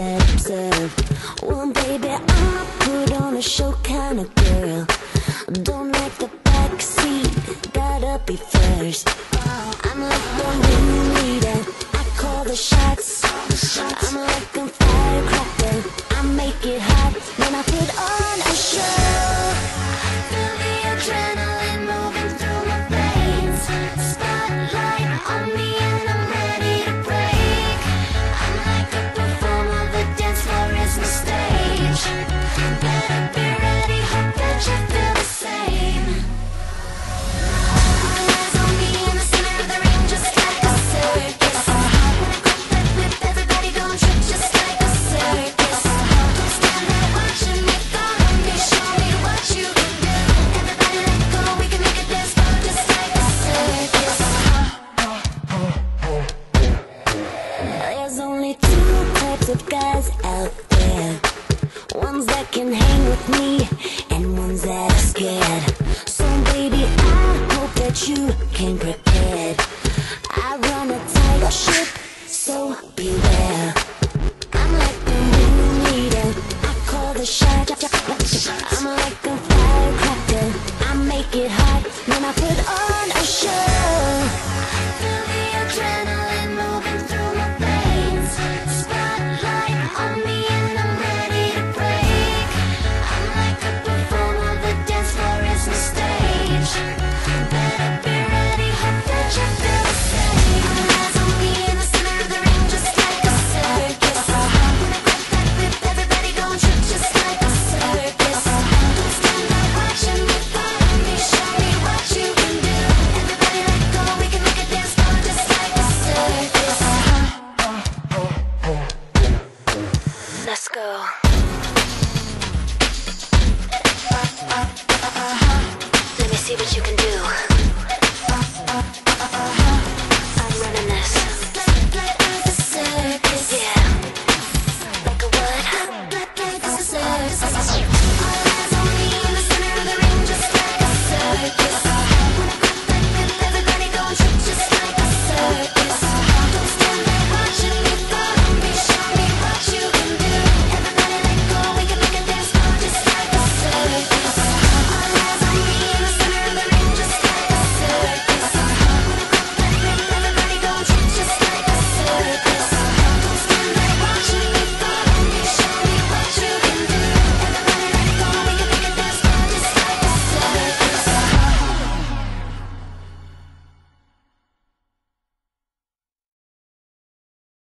that observe. Well, baby, I'm a put on a show kind of girl. Don't like the back seat, gotta be first. I'm like the ringleader, I call the shots. I'm like a firecracker, I make it hot when I put on a show. Feel the adrenaline moving through my veins. Spotlight on me and I'm ready to break. I'm like a performer, the dance floor is my stage. Better be ready, hope that you feel the same. All eyes on me in the center of the ring, just like a circus. When I grab that whip, everybody gon' trip just like a circus. Don't stand there watching me, follow me, show me what you can do. Everybody let go, we can make a dance floor just like a circus. There's only two types of guys out there. Ones that can hang with me and ones that are scared. So baby, I hope that you came prepared. I run a tight ship, so beware. I'm like the ringleader, I call the shot. I'm like a firecracker, I make it hot when I put on a show. Feel the adrenaline moving through my veins. Spotlight on me and I'm ready to break. I'm like a performer, the dance floor is my stage. Better be ready, hope that you feel the same. All eyes on me in the center of the ring, just like a circus. When I grab that whip, everybody gon' trip just like a circus. Don't stand there watching me, follow me, show me what you can do. Everybody let go, we can make a dance floor just like a circus. Let's go. Let me see what you can do.